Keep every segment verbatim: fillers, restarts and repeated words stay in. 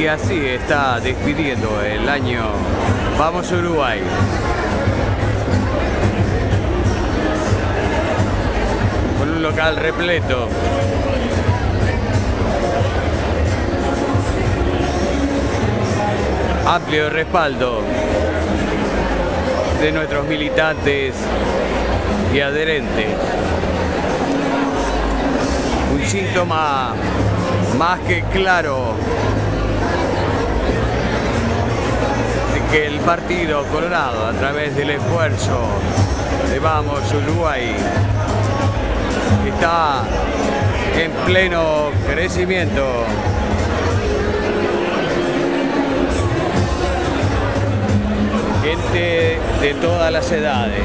así está despidiendo el año Vamos Uruguay. Con un local repleto. Amplio respaldo de nuestros militantes y adherentes. Un síntoma más que claro de que el Partido Colorado, a través del esfuerzo de Vamos Uruguay, está en pleno crecimiento. Gente de todas las edades.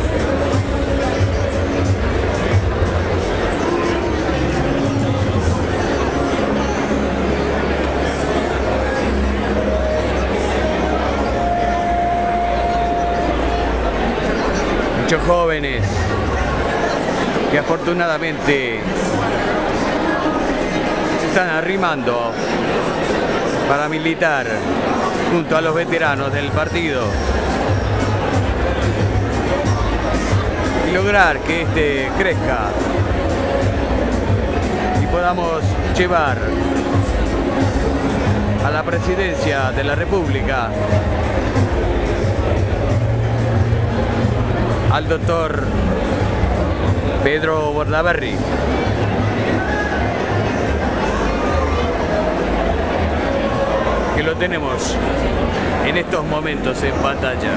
Muchos jóvenes que afortunadamente se están arrimando para militar junto a los veteranos del partido y lograr que este crezca y podamos llevar a la presidencia de la República al doctor Pedro Bordaberry, que lo tenemos en estos momentos en pantalla.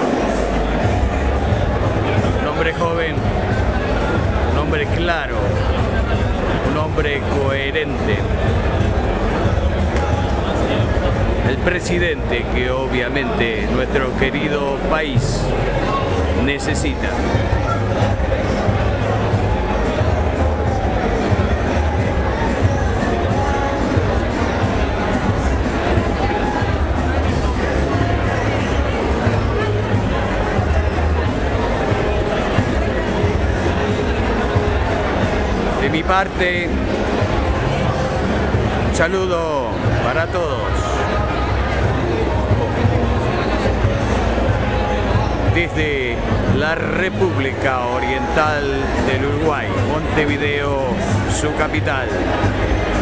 Un hombre joven, un hombre claro, un hombre coherente. El presidente que obviamente nuestro querido país necesita. De mi parte, un saludo para todos. Desde la República Oriental del Uruguay, Montevideo, su capital.